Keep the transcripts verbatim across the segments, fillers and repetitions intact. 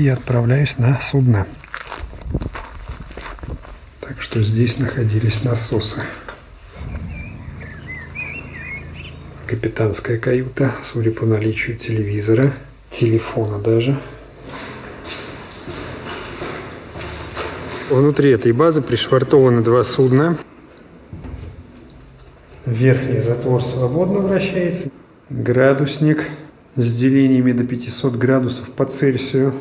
и отправляюсь на судно. Так что здесь находились насосы. Капитанская каюта, судя по наличию телевизора, телефона даже. Внутри этой базы пришвартованы два судна. Верхний затвор свободно вращается. Градусник с делениями до пятисот градусов по Цельсию.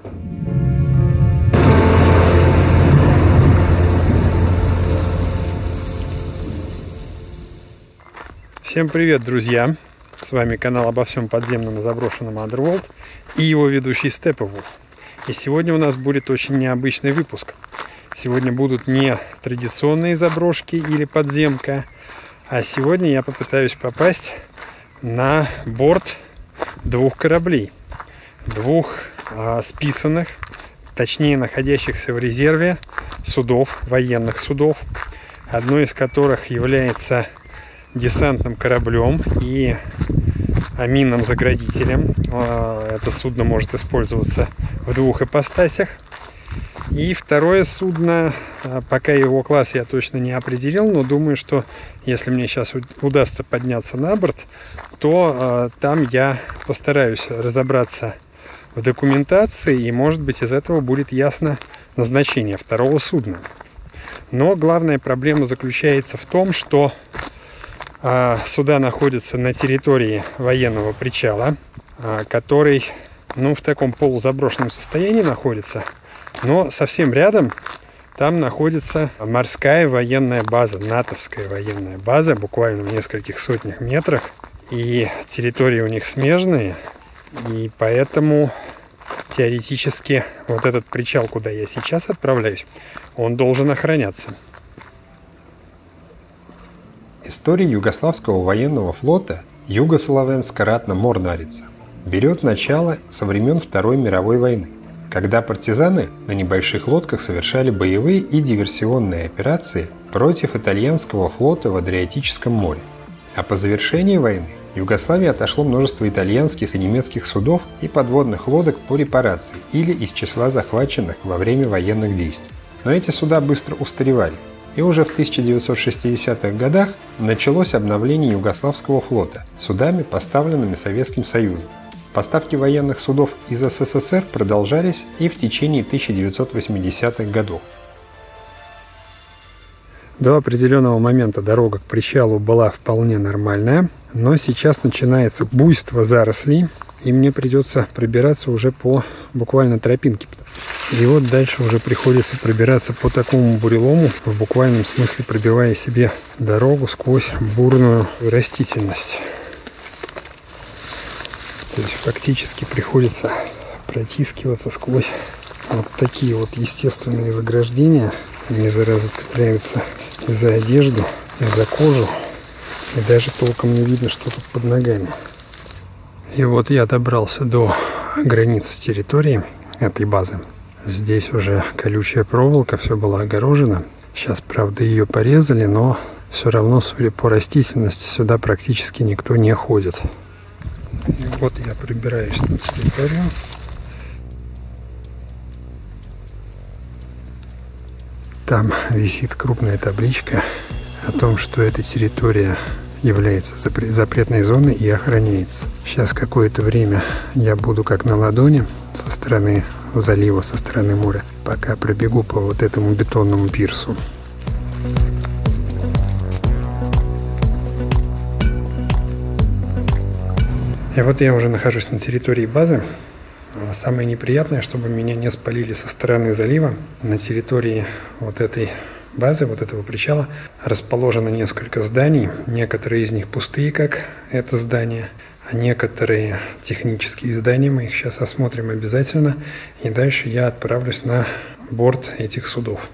Всем привет, друзья! С вами канал обо всем подземном и заброшенном Underworld и его ведущий Steppenwolf. И сегодня у нас будет очень необычный выпуск. Сегодня будут не традиционные заброшки или подземка, а сегодня я попытаюсь попасть на борт двух кораблей. Двух а, списанных, точнее находящихся в резерве судов, военных судов. Одно из которых является десантным кораблем и минным заградителем. Это судно может использоваться в двух ипостасях. И второе судно, пока его класс я точно не определил, но думаю, что если мне сейчас удастся подняться на борт, то там я постараюсь разобраться в документации, и, может быть, из этого будет ясно назначение второго судна. Но главная проблема заключается в том, что суда находятся на территории военного причала, который, ну, в таком полузаброшенном состоянии находится, но совсем рядом там находится морская военная база, натовская военная база, буквально в нескольких сотнях метрах, и территории у них смежные, и поэтому теоретически вот этот причал, куда я сейчас отправляюсь, он должен охраняться. История югославского военного флота Югославенска ратна морнарица берет начало со времен Второй мировой войны, когда партизаны на небольших лодках совершали боевые и диверсионные операции против итальянского флота в Адриатическом море. А по завершении войны Югославии отошло множество итальянских и немецких судов и подводных лодок по репарации или из числа захваченных во время военных действий. Но эти суда быстро устаревали. И уже в тысяча девятьсот шестидесятых годах началось обновление Югославского флота судами, поставленными Советским Союзом. Поставки военных судов из СССР продолжались и в течение тысяча девятьсот восьмидесятых годов. До определенного момента дорога к причалу была вполне нормальная, но сейчас начинается буйство зарослей, и мне придется пробираться уже по буквально тропинке. И вот дальше уже приходится пробираться по такому бурелому, в буквальном смысле пробивая себе дорогу сквозь бурную растительность. То есть фактически приходится протискиваться сквозь вот такие вот естественные заграждения. Они, зараза, цепляются и за одежду, и за кожу, и даже толком не видно, что тут под ногами. И вот я добрался до границы территории этой базы. Здесь уже колючая проволока, все было огорожено. Сейчас, правда, ее порезали, но все равно, судя по растительности, сюда практически никто не ходит. И вот я прибираюсь на территорию. Там висит крупная табличка о том, что эта территория является запретной зоной и охраняется. Сейчас какое-то время я буду как на ладони со стороны залива, со стороны моря, пока пробегу по вот этому бетонному пирсу. И вот я уже нахожусь на территории базы. Самое неприятное, чтобы меня не спалили со стороны залива. На территории вот этой базы, вот этого причала, расположено несколько зданий. Некоторые из них пустые, как это здание, а некоторые технические здания. Мы их сейчас осмотрим обязательно. И дальше я отправлюсь на борт этих судов.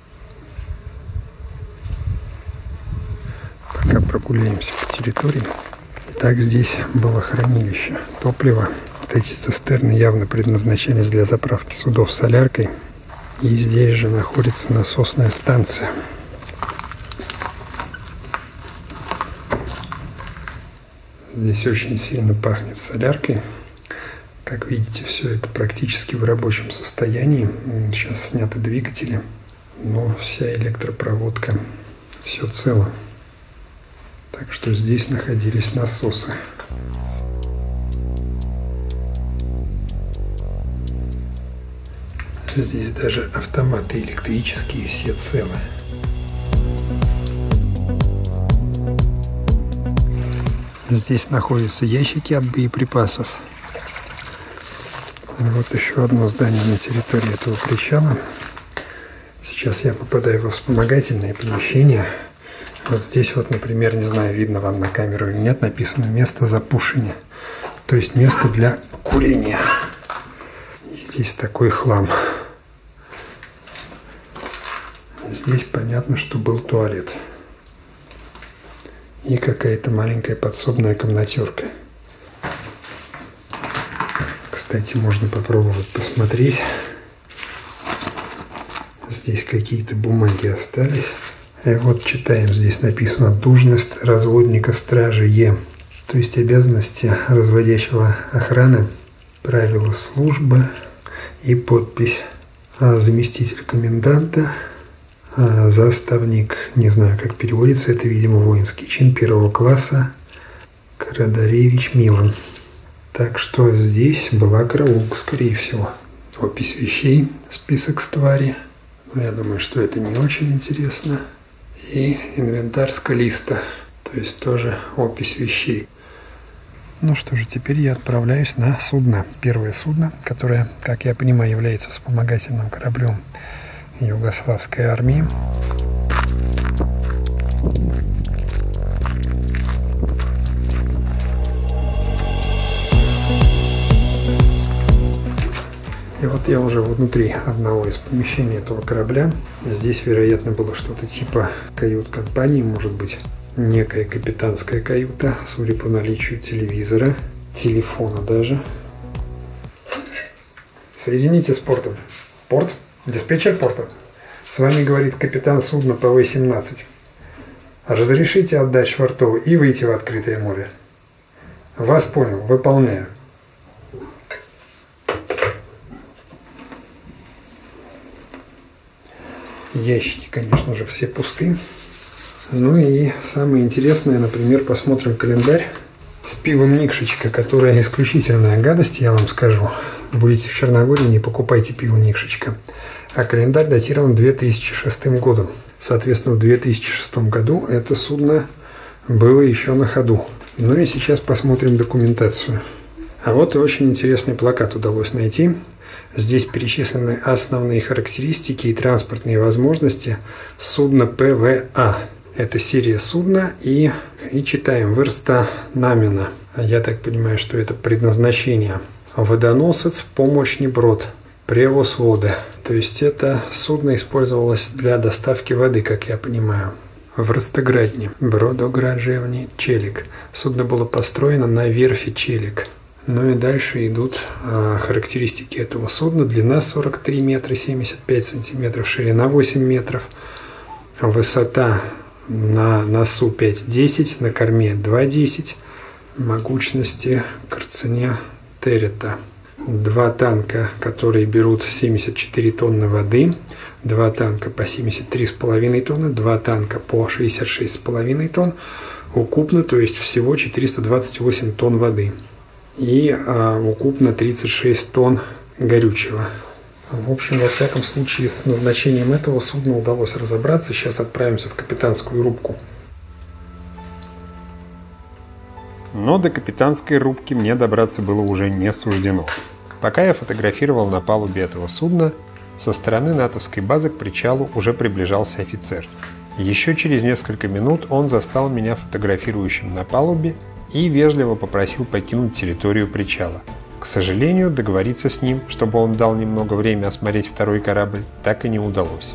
Пока прогуляемся по территории. Итак, здесь было хранилище топлива. Вот эти цистерны явно предназначались для заправки судов соляркой. И здесь же находится насосная станция. Здесь очень сильно пахнет соляркой. Как видите, все это практически в рабочем состоянии. Сейчас сняты двигатели, но вся электропроводка, все цело. Так что здесь находились насосы. Здесь даже автоматы электрические все целы. Здесь находятся ящики от боеприпасов. Вот еще одно здание на территории этого причала. Сейчас я попадаю во вспомогательные помещения. Вот здесь вот, например, не знаю, видно вам на камеру или нет, написано «место запушения». То есть место для курения. И здесь такой хлам. Здесь понятно, что был туалет. И какая-то маленькая подсобная комнатерка. Кстати, можно попробовать посмотреть. Здесь какие-то бумаги остались. И вот читаем, здесь написано «Должность разводника стражи Е». То есть обязанности разводящего охраны, правила службы и подпись. А заместитель коменданта, а заставник, не знаю, как переводится, это, видимо, воинский чин первого класса, Карадаревич Милан. Так что здесь была караулка, скорее всего. Опись вещей, список ствари. Но я думаю, что это не очень интересно. И инвентарь скалиста, то есть тоже опись вещей. Ну что же, теперь я отправляюсь на судно. Первое судно, которое, как я понимаю, является вспомогательным кораблем Югославской армии. И вот я уже внутри одного из помещений этого корабля. Здесь, вероятно, было что-то типа кают-компании, может быть, некая капитанская каюта, судя по наличию телевизора, телефона даже. Соедините с портом. Порт? Диспетчер порта. С вами говорит капитан судна Пэ Вэ семнадцать. Разрешите отдать швартову и выйти в открытое море. Вас понял. Выполняю. Ящики, конечно же, все пусты. Ну и самое интересное, например, посмотрим календарь с пивом Никшечка, которое исключительная гадость, я вам скажу. Будете в Черногории, не покупайте пиво Никшечка. А календарь датирован две тысячи шестым годом. Соответственно, в две тысячи шестом году это судно было еще на ходу. Ну и сейчас посмотрим документацию. А вот и очень интересный плакат удалось найти. Здесь перечислены основные характеристики и транспортные возможности судна Пэ Вэ А. Это серия судна и, и читаем «Верста намена». Я так понимаю, что это предназначение. Водоносец, помощный брод, превоз воды. То есть это судно использовалось для доставки воды, как я понимаю. В Ростоградне, Бродограджевни, Челик. Судно было построено на верфи Челик. Ну и дальше идут а, характеристики этого судна. Длина сорок три метра семьдесят пять сантиметров, ширина восемь метров, высота на носу пять десять, на корме два десять, могучности к цене Терета. Два танка, которые берут семьдесят четыре тонны воды, два танка по семьдесят три с половиной тонны, два танка по шестьдесят шесть с половиной тонн, укупно, то есть всего четыреста двадцать восемь тонн воды. И а, укупно тридцать шесть тонн горючего. В общем, во всяком случае, с назначением этого судна удалось разобраться. Сейчас отправимся в капитанскую рубку. Но до капитанской рубки мне добраться было уже не суждено. Пока я фотографировал на палубе этого судна, со стороны натовской базы к причалу уже приближался офицер. Еще через несколько минут он застал меня фотографирующим на палубе и вежливо попросил покинуть территорию причала. К сожалению, договориться с ним, чтобы он дал немного времени осмотреть второй корабль, так и не удалось.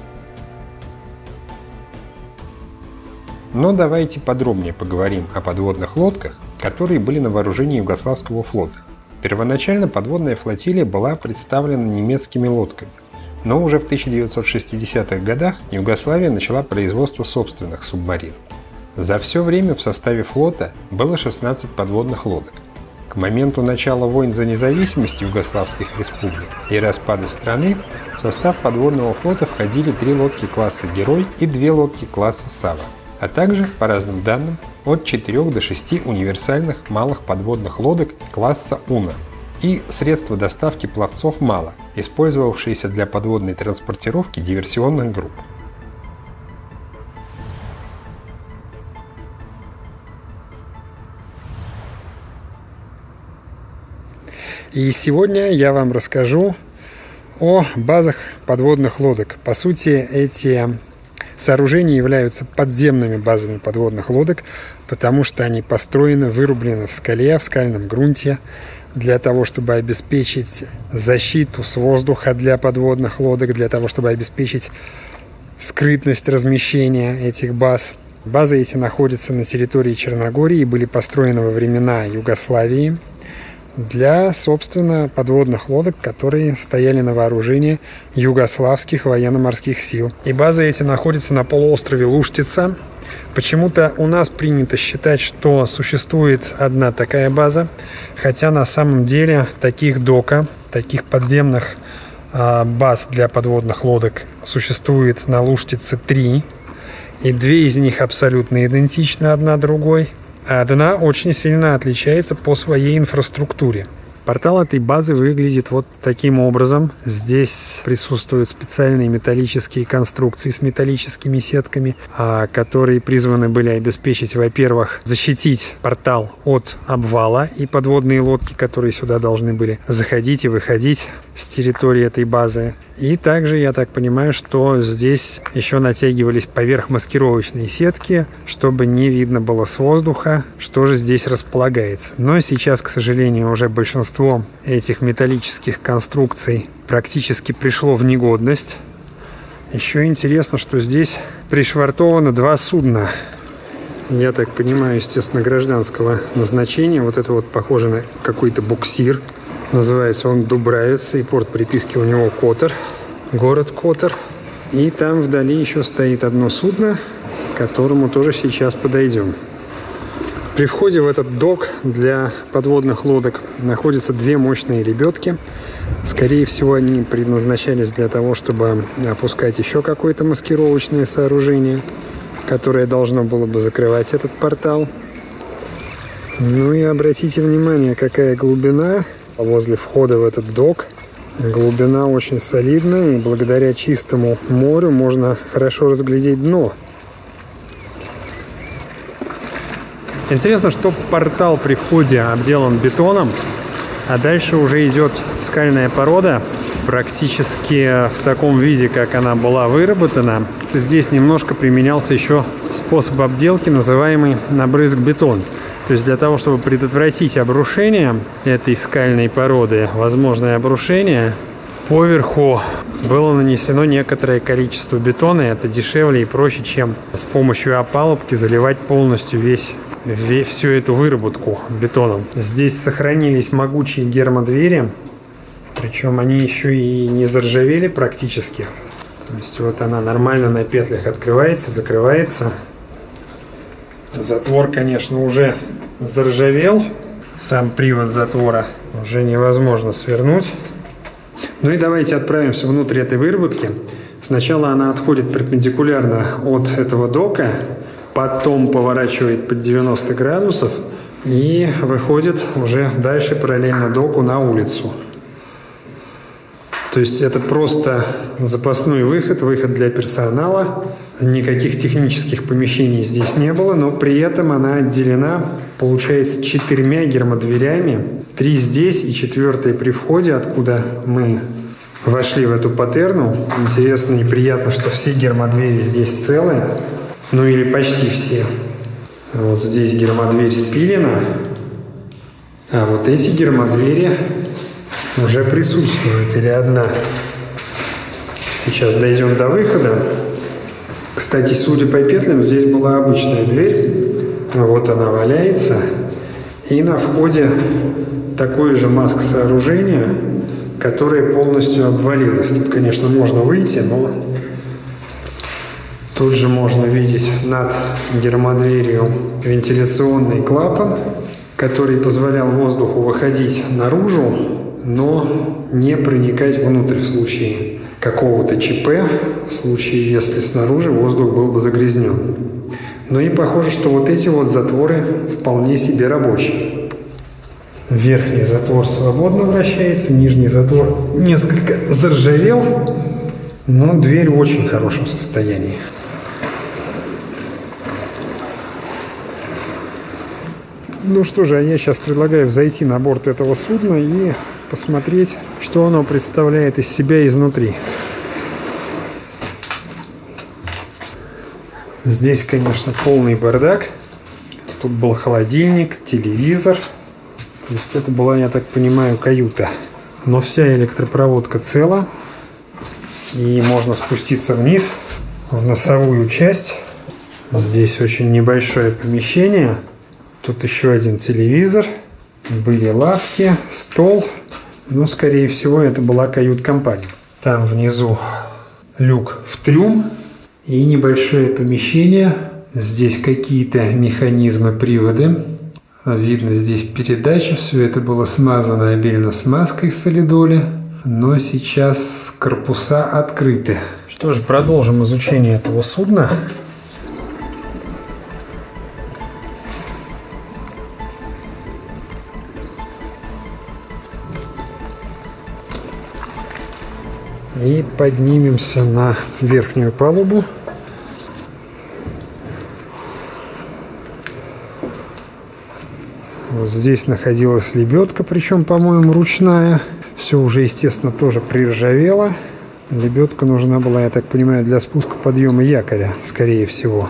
Но давайте подробнее поговорим о подводных лодках, которые были на вооружении Югославского флота. Первоначально подводная флотилия была представлена немецкими лодками, но уже в тысяча девятьсот шестидесятых годах Югославия начала производство собственных субмарин. За все время в составе флота было шестнадцать подводных лодок. К моменту начала войн за независимость югославских республик и распада страны в состав подводного флота входили три лодки класса «Герой» и две лодки класса «Сава», а также, по разным данным, от четырёх до шести универсальных малых подводных лодок класса «Уна» и средства доставки пловцов «Мала», использовавшиеся для подводной транспортировки диверсионных групп. И сегодня я вам расскажу о базах подводных лодок. По сути, эти сооружения являются подземными базами подводных лодок, потому что они построены, вырублены в скале, в скальном грунте, для того, чтобы обеспечить защиту с воздуха для подводных лодок, для того, чтобы обеспечить скрытность размещения этих баз. Базы эти находятся на территории Черногории и были построены во времена Югославии для, собственно, подводных лодок, которые стояли на вооружении югославских военно-морских сил. И базы эти находятся на полуострове Луштица. Почему-то у нас принято считать, что существует одна такая база, хотя на самом деле таких дока, таких подземных э, баз для подводных лодок существует на Луштице три, и две из них абсолютно идентичны одна другой. А одна очень сильно отличается по своей инфраструктуре. Портал этой базы выглядит вот таким образом. Здесь присутствуют специальные металлические конструкции с металлическими сетками, которые призваны были обеспечить, во-первых, защитить портал от обвала и подводные лодки, которые сюда должны были заходить и выходить с территории этой базы. И также, я так понимаю, что здесь еще натягивались поверх маскировочные сетки, чтобы не видно было с воздуха, что же здесь располагается. Но сейчас, к сожалению, уже большинство этих металлических конструкций практически пришло в негодность. Еще интересно, что здесь пришвартовано два судна. Я так понимаю, естественно, гражданского назначения. Вот это вот похоже на какой-то буксир. Называется он Дубравица, и порт приписки у него Котор, город Котор. И там вдали еще стоит одно судно, к которому тоже сейчас подойдем. При входе в этот док для подводных лодок находятся две мощные лебедки. Скорее всего, они предназначались для того, чтобы опускать еще какое-то маскировочное сооружение, которое должно было бы закрывать этот портал. Ну и обратите внимание, какая глубина возле входа в этот док. Глубина очень солидная, и благодаря чистому морю можно хорошо разглядеть дно. Интересно, что портал при входе обделан бетоном, а дальше уже идет скальная порода, практически в таком виде, как она была выработана. Здесь немножко применялся еще способ обделки, называемый набрызг бетон. То есть для того, чтобы предотвратить обрушение этой скальной породы, возможное обрушение, поверху было нанесено некоторое количество бетона, и это дешевле и проще, чем с помощью опалубки заливать полностью весь, весь, всю эту выработку бетоном. Здесь сохранились могучие гермодвери, причем они еще и не заржавели практически. То есть вот она нормально на петлях открывается, закрывается. Затвор, конечно, уже заржавел. Сам привод затвора уже невозможно свернуть. Ну и давайте отправимся внутрь этой выработки. Сначала она отходит перпендикулярно от этого дока, потом поворачивает под девяносто градусов и выходит уже дальше параллельно доку на улицу. То есть это просто запасной выход, выход для персонала. Никаких технических помещений здесь не было, но при этом она отделена, получается, четырьмя гермодверями. Три здесь и четвертая при входе, откуда мы вошли в эту патерну. Интересно и приятно, что все гермодвери здесь целые, ну или почти все. Вот здесь гермодверь спилена, а вот эти гермодвери уже присутствуют, или одна. Сейчас дойдем до выхода. Кстати, судя по петлям, здесь была обычная дверь. Вот она валяется. И на входе такое же маск-сооружение, которое полностью обвалилось. Тут, конечно, можно выйти, но тут же можно видеть над гермодверью вентиляционный клапан, который позволял воздуху выходить наружу, но не проникать внутрь в случае какого-то ЧП, в случае, если снаружи воздух был бы загрязнен. Ну и похоже, что вот эти вот затворы вполне себе рабочие. Верхний затвор свободно вращается, нижний затвор несколько заржавел, но дверь в очень хорошем состоянии. Ну что же, а я сейчас предлагаю зайти на борт этого судна и посмотреть, что оно представляет из себя изнутри. Здесь, конечно, полный бардак. Тут был холодильник, телевизор. То есть это была, я так понимаю, каюта. Но вся электропроводка цела. И можно спуститься вниз в носовую часть. Здесь очень небольшое помещение. Тут еще один телевизор. Были лавки, стол. Но, скорее всего, это была кают-компания. Там внизу люк в трюм. И небольшое помещение. Здесь какие-то механизмы, приводы. Видно здесь передачи. Все это было смазано обильно смазкой солидоли. Но сейчас корпуса открыты. Что же, продолжим изучение этого судна. И поднимемся на верхнюю палубу. Вот здесь находилась лебедка, причем, по-моему, ручная. Все уже, естественно, тоже приржавело. Лебедка нужна была, я так понимаю, для спуска подъема якоря, скорее всего.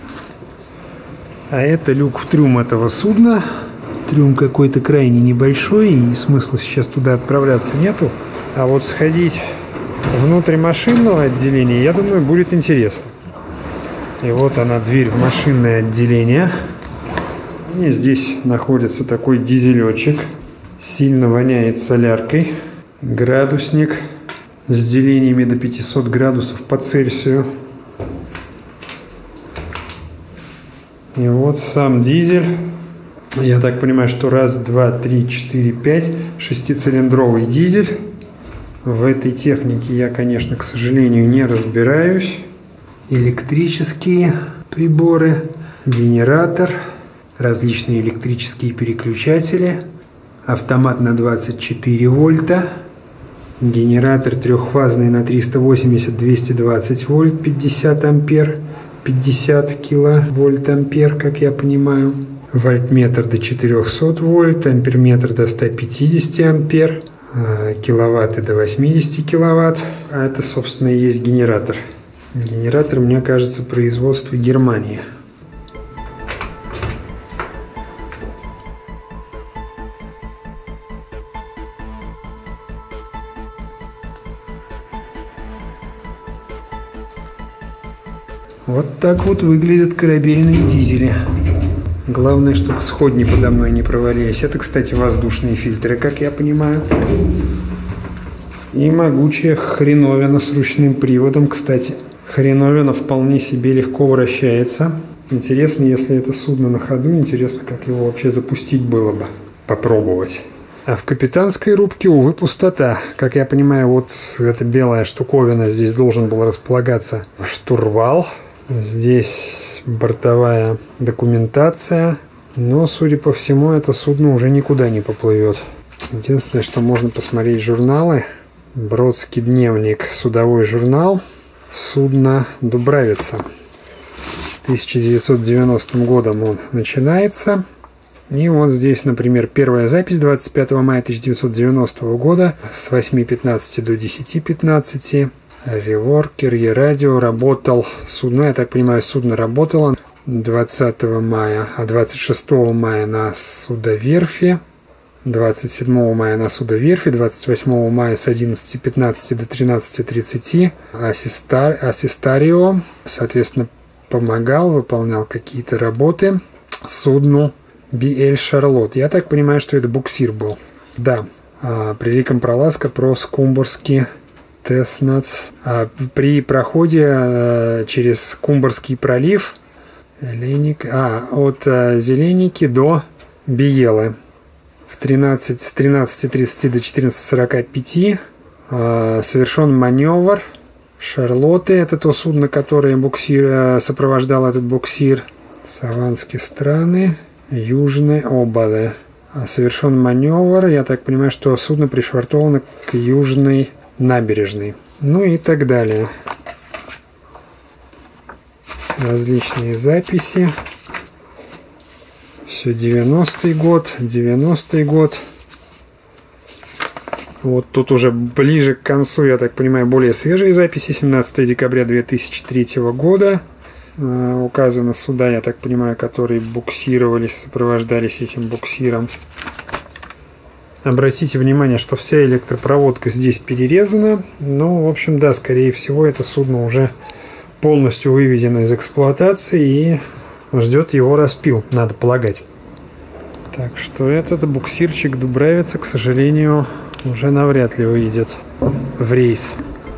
А это люк в трюм этого судна. Трюм какой-то крайне небольшой, и смысла сейчас туда отправляться нету. А вот сходить внутрь машинного отделения, я думаю, будет интересно. И вот она, дверь в машинное отделение. И здесь находится такой дизелечек. Сильно воняет соляркой. Градусник с делениями до пятисот градусов по Цельсию. И вот сам дизель. Я так понимаю, что раз, два, три, четыре, пять. Шестицилиндровый дизель. В этой технике я, конечно, к сожалению, не разбираюсь. Электрические приборы, генератор, различные электрические переключатели, автомат на двадцать четыре вольта, генератор трехфазный на триста восемьдесят — двести двадцать вольт, пятьдесят ампер, пятьдесят киловольт ампер, как я понимаю, вольтметр до четырехсот вольт, амперметр до ста пятидесяти ампер, киловатты до восьмидесяти киловатт. А это, собственно, и есть генератор. Генератор, мне кажется, производства Германии. Вот так вот выглядят корабельные дизели. Главное, чтобы сходни подо мной не провалились. Это, кстати, воздушные фильтры, как я понимаю. И могучая хреновина с ручным приводом. Кстати, хреновина вполне себе легко вращается. Интересно, если это судно на ходу, интересно, как его вообще запустить было бы. Попробовать. А в капитанской рубке, увы, пустота. Как я понимаю, вот эта белая штуковина, здесь должен был располагаться штурвал. Здесь бортовая документация. Но, судя по всему, это судно уже никуда не поплывет. Единственное, что можно посмотреть журналы. Бродский дневник, судовой журнал. Судно Дубравица. тысяча девятьсот девяностым годом он начинается. И вот здесь, например, первая запись двадцать пятого мая тысяча девятьсот девяностого года с восьми пятнадцати до десяти пятнадцати. Реворкер, Е-радио работал. Судно, я так понимаю, судно работало двадцатого мая, а двадцать шестого мая на судоверфи. двадцать седьмого мая на судоверфи, двадцать восьмого мая с одиннадцати пятнадцати до тринадцати тридцати. Ассистар, ассистарио, соответственно, помогал, выполнял какие-то работы судну Би Эль Шарлот. Я так понимаю, что это буксир был. Да, а, при Ликом-Проласка про Кумбурский Теснац. А, при проходе а, через Кумбурский пролив Зеленик, а, от а, Зеленики до Биелы. В тринадцать, с тринадцати тридцати до четырнадцати сорока пяти э, совершен маневр Шарлотты. Это то судно, которое буксир, э, сопровождало этот буксир. Саванские страны, Южные Обалы. Совершен маневр. Я так понимаю, что судно пришвартовано к южной набережной. Ну и так далее. Различные записи. Все девяностый год, девяностый год. Вот тут уже ближе к концу, я так понимаю, более свежие записи. семнадцатого декабря две тысячи третьего года. Э, указаны суда, я так понимаю, которые буксировались, сопровождались этим буксиром. Обратите внимание, что вся электропроводка здесь перерезана. Ну, в общем, да, скорее всего, это судно уже полностью выведено из эксплуатации и ждет его распил, надо полагать. Так что этот буксирчик Дубравица, к сожалению, уже навряд ли выйдет в рейс.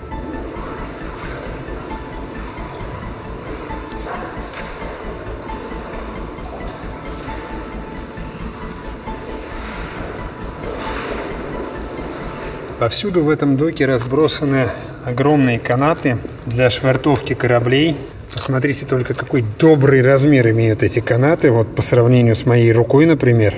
Повсюду в этом доке разбросаны огромные канаты для швартовки кораблей. Посмотрите только, какой добрый размер имеют эти канаты, вот по сравнению с моей рукой, например.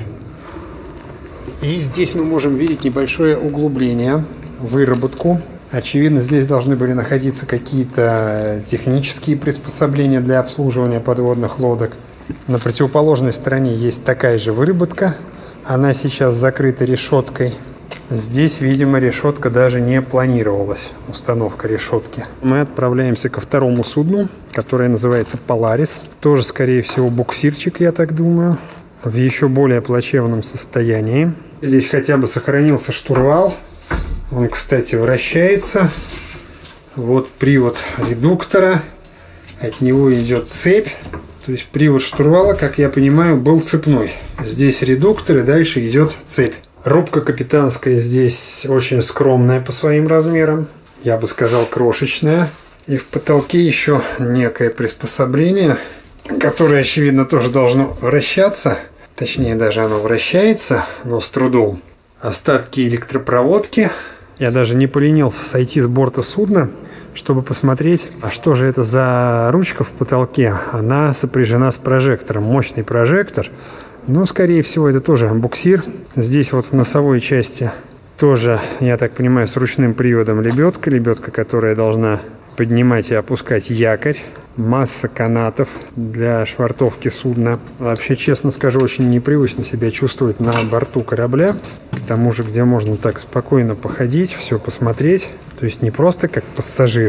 И здесь мы можем видеть небольшое углубление, выработку. Очевидно, здесь должны были находиться какие-то технические приспособления для обслуживания подводных лодок. На противоположной стороне есть такая же выработка. Она сейчас закрыта решеткой. Здесь, видимо, решетка даже не планировалась, установка решетки. Мы отправляемся ко второму судну, которое называется Polaris. Тоже, скорее всего, буксирчик, я так думаю, в еще более плачевном состоянии. Здесь хотя бы сохранился штурвал. Он, кстати, вращается. Вот привод редуктора. От него идет цепь. То есть привод штурвала, как я понимаю, был цепной. Здесь редуктор и дальше идет цепь. Рубка капитанская здесь очень скромная по своим размерам. Я бы сказал, крошечная. И в потолке еще некое приспособление, которое, очевидно, тоже должно вращаться. Точнее, даже оно вращается, но с трудом. Остатки электропроводки. Я даже не поленился сойти с борта судна, чтобы посмотреть, а что же это за ручка в потолке. Она сопряжена с прожектором. Мощный прожектор. Ну, скорее всего, это тоже буксир. Здесь вот в носовой части тоже, я так понимаю, с ручным приводом лебедка. Лебедка, которая должна поднимать и опускать якорь. Масса канатов для швартовки судна. Вообще, честно скажу, очень непривычно себя чувствовать на борту корабля. К тому же, где можно так спокойно походить, все посмотреть. То есть не просто как пассажир.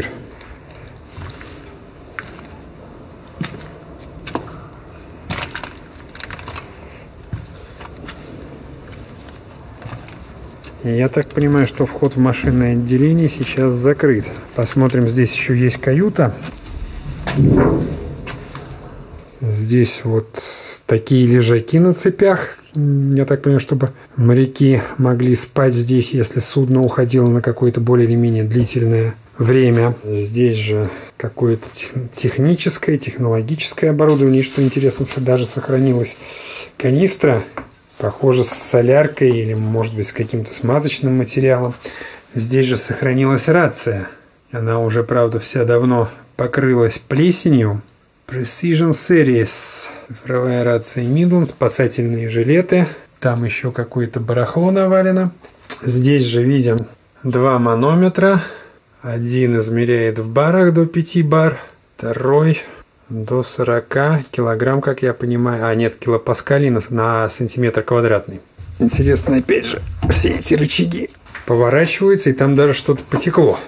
Я так понимаю, что вход в машинное отделение сейчас закрыт. Посмотрим, здесь еще есть каюта. Здесь вот такие лежаки на цепях. Я так понимаю, чтобы моряки могли спать здесь, если судно уходило на какое-то более или менее длительное время. Здесь же какое-то тех, техническое, технологическое оборудование. И что интересно, даже сохранилась канистра. Похоже, с соляркой или, может быть, с каким-то смазочным материалом. Здесь же сохранилась рация. Она уже, правда, вся давно покрылась плесенью. Precision Series. Цифровая рация Midland. Спасательные жилеты. Там еще какое-то барахло навалено. Здесь же видим два манометра. Один измеряет в барах до пяти бар. Второй до сорока килограмм, как я понимаю. А, нет, килопаскалей на, на сантиметр квадратный. Интересно, опять же, все эти рычаги поворачиваются, и там даже что-то потекло.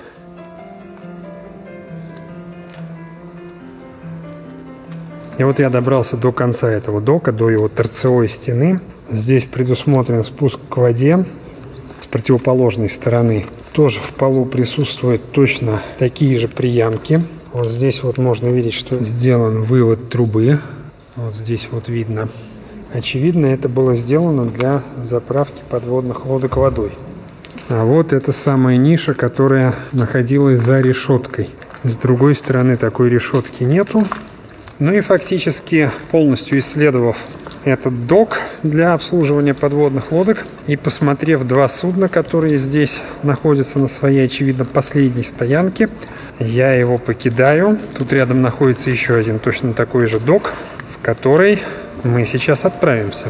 И вот я добрался до конца этого дока, до его торцевой стены. Здесь предусмотрен спуск к воде с противоположной стороны. Тоже в полу присутствуют точно такие же приямки. Вот здесь вот можно видеть, что сделан вывод трубы. Вот здесь вот видно. Очевидно, это было сделано для заправки подводных лодок водой. А вот эта самая ниша, которая находилась за решеткой. С другой стороны такой решетки нету. Ну и фактически, полностью исследовав этот док для обслуживания подводных лодок. И посмотрев два судна, которые здесь находятся на своей, очевидно, последней стоянке, я его покидаю. Тут рядом находится еще один точно такой же док, в который мы сейчас отправимся.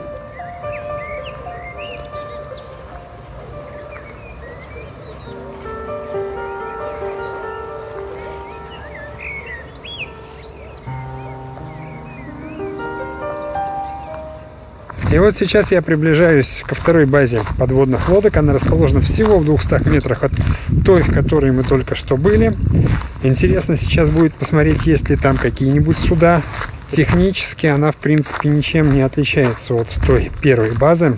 И вот сейчас я приближаюсь ко второй базе подводных лодок. Она расположена всего в двухстах метрах от той, в которой мы только что были. Интересно сейчас будет посмотреть, есть ли там какие-нибудь суда. Технически она, в принципе, ничем не отличается от той первой базы.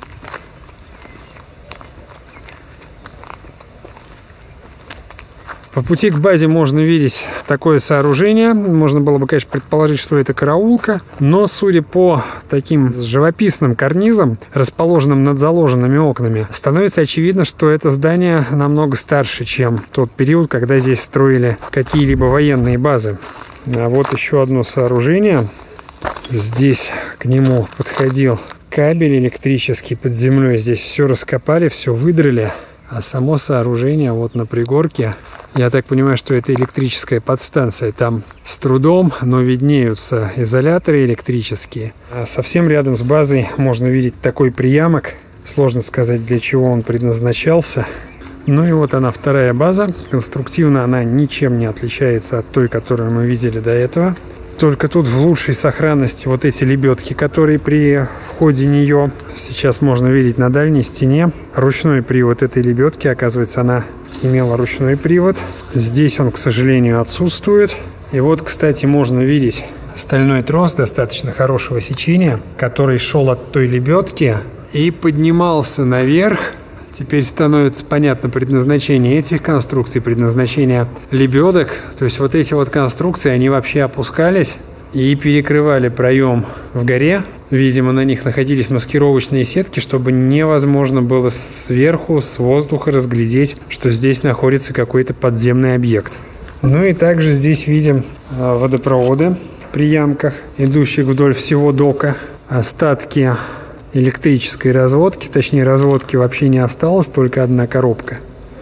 По пути к базе можно видеть такое сооружение. Можно было бы, конечно, предположить, что это караулка. Но, судя по таким живописным карнизам, расположенным над заложенными окнами, становится очевидно, что это здание намного старше, чем тот период, когда здесь строили какие-либо военные базы. А вот еще одно сооружение. Здесь к нему подходил кабель электрический под землей. Здесь все раскопали, все выдрали. А само сооружение вот на пригорке, я так понимаю, что это электрическая подстанция. Там с трудом, но виднеются изоляторы электрические. А совсем рядом с базой можно видеть такой приямок. Сложно сказать, для чего он предназначался. Ну и вот она, вторая база. Конструктивно она ничем не отличается от той, которую мы видели до этого. Только тут в лучшей сохранности вот эти лебедки, которые при входе нее сейчас можно видеть на дальней стене. Ручной привод этой лебедки, оказывается, она имела ручной привод. Здесь он, к сожалению, отсутствует. И вот, кстати, можно видеть стальной трос достаточно хорошего сечения, который шел от той лебедки и поднимался наверх. Теперь становится понятно предназначение этих конструкций, предназначение лебедок. То есть вот эти вот конструкции, они вообще опускались и перекрывали проем в горе. Видимо, на них находились маскировочные сетки, чтобы невозможно было сверху, с воздуха разглядеть, что здесь находится какой-то подземный объект. Ну и также здесь видим водопроводы в приямках, идущих вдоль всего дока. Остатки электрической разводки, точнее разводки вообще не осталось, только одна коробка.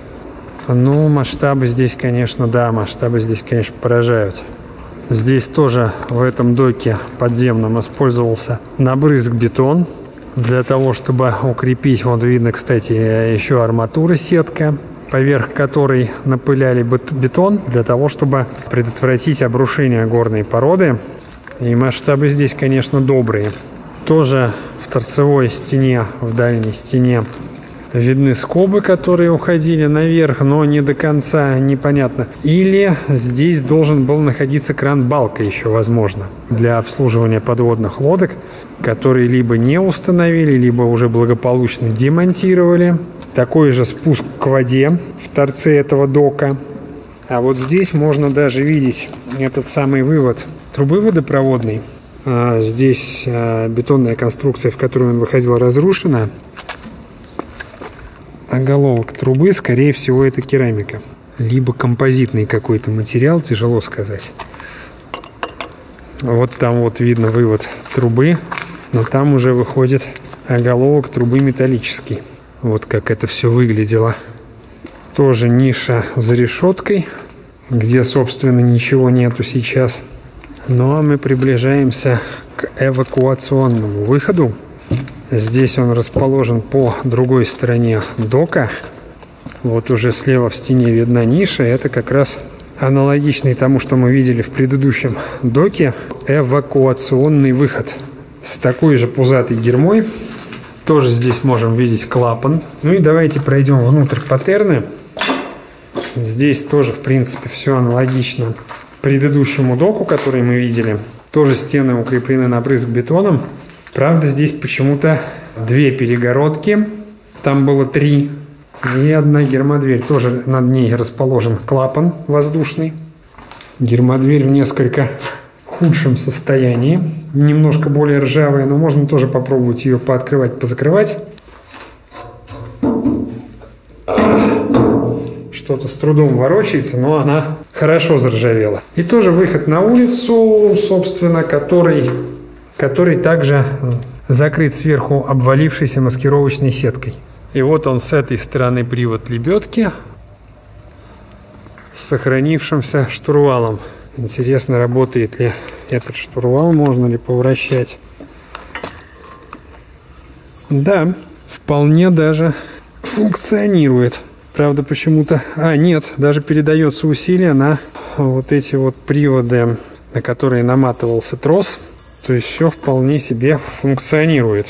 Ну, масштабы здесь, конечно, да, масштабы здесь, конечно, поражают. Здесь тоже в этом доке подземном использовался набрызг-бетон для того, чтобы укрепить, вот видно, кстати, еще арматура, сетка, поверх которой напыляли бетон для того, чтобы предотвратить обрушение горной породы. И масштабы здесь, конечно, добрые. Тоже в торцевой стене, в дальней стене видны скобы, которые уходили наверх, но не до конца непонятно. Или здесь должен был находиться кран-балка еще, возможно, для обслуживания подводных лодок, которые либо не установили, либо уже благополучно демонтировали. Такой же спуск к воде в торце этого дока. А вот здесь можно даже видеть этот самый вывод трубы водопроводной. Здесь бетонная конструкция, в которую он выходил, разрушена. Оголовок трубы, скорее всего, это керамика. Либо композитный какой-то материал, тяжело сказать. Вот там вот видно вывод трубы, но там уже выходит оголовок трубы металлический. Вот как это все выглядело. Тоже ниша за решеткой, где, собственно, ничего нету сейчас. Ну а мы приближаемся к эвакуационному выходу. Здесь он расположен по другой стороне дока. Вот уже слева в стене видна ниша. Это как раз аналогичный тому, что мы видели в предыдущем доке. Эвакуационный выход с такой же пузатой гермой. Тоже здесь можем видеть клапан. Ну и давайте пройдем внутрь патерны. Здесь тоже, в принципе, все аналогично предыдущему доку, который мы видели. Тоже стены укреплены набрызг-бетоном. Правда, здесь почему-то две перегородки. Там было три. И одна гермодверь. Тоже над ней расположен клапан воздушный. Гермодверь в несколько худшем состоянии. Немножко более ржавая, но можно тоже попробовать ее пооткрывать, позакрывать. Что-то с трудом ворочается, но она хорошо заржавела. И тоже выход на улицу, собственно, который который также закрыт сверху обвалившейся маскировочной сеткой. И вот он с этой стороны привод лебедки с сохранившимся штурвалом. Интересно, работает ли этот штурвал, можно ли повращать. Да, вполне даже функционирует. Правда, почему-то... А, нет, даже передается усилие на вот эти вот приводы, на которые наматывался трос. То есть все вполне себе функционирует.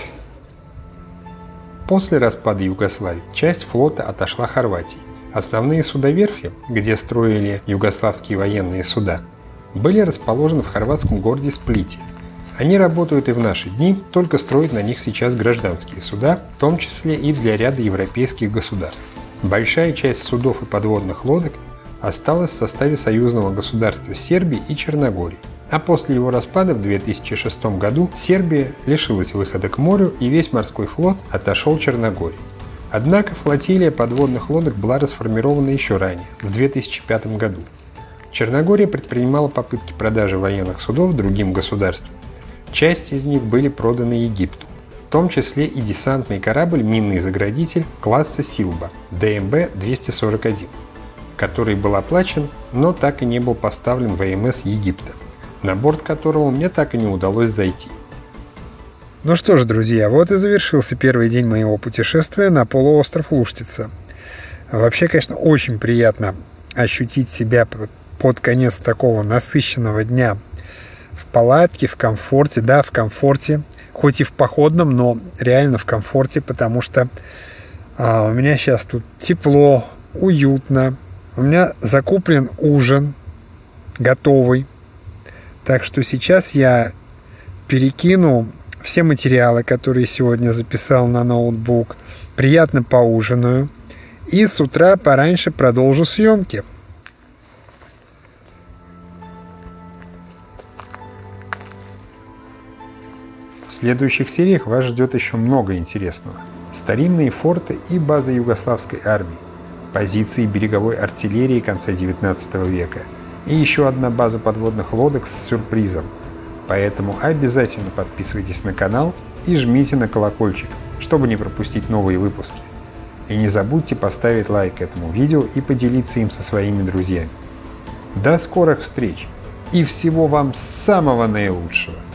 После распада Югославии часть флота отошла Хорватии. Основные судоверфи, где строили югославские военные суда, были расположены в хорватском городе Сплите. Они работают и в наши дни, только строят на них сейчас гражданские суда, в том числе и для ряда европейских государств. Большая часть судов и подводных лодок осталась в составе союзного государства Сербии и Черногории. А после его распада в две тысячи шестом году Сербия лишилась выхода к морю, и весь морской флот отошел Черногории. Однако флотилия подводных лодок была расформирована еще ранее, в две тысячи пятом году. Черногория предпринимала попытки продажи военных судов другим государствам. Часть из них были проданы Египту, в том числе и десантный корабль «Минный заградитель» класса «Силба» Д М Б двести сорок один, который был оплачен, но так и не был поставлен В М С Египта, на борт которого мне так и не удалось зайти. Ну что ж, друзья, вот и завершился первый день моего путешествия на полуостров Луштица. Вообще, конечно, очень приятно ощутить себя под конец такого насыщенного дня в палатке, в комфорте, да, в комфорте, хоть и в походном, но реально в комфорте, потому что а, у меня сейчас тут тепло, уютно, у меня закуплен ужин готовый. Так что сейчас я перекину все материалы, которые сегодня записал на ноутбук, приятно поужинаю и с утра пораньше продолжу съемки. В следующих сериях вас ждет еще много интересного. Старинные форты и базы югославской армии, позиции береговой артиллерии конца девятнадцатого века и еще одна база подводных лодок с сюрпризом. Поэтому обязательно подписывайтесь на канал и жмите на колокольчик, чтобы не пропустить новые выпуски. И не забудьте поставить лайк этому видео и поделиться им со своими друзьями. До скорых встреч и всего вам самого наилучшего!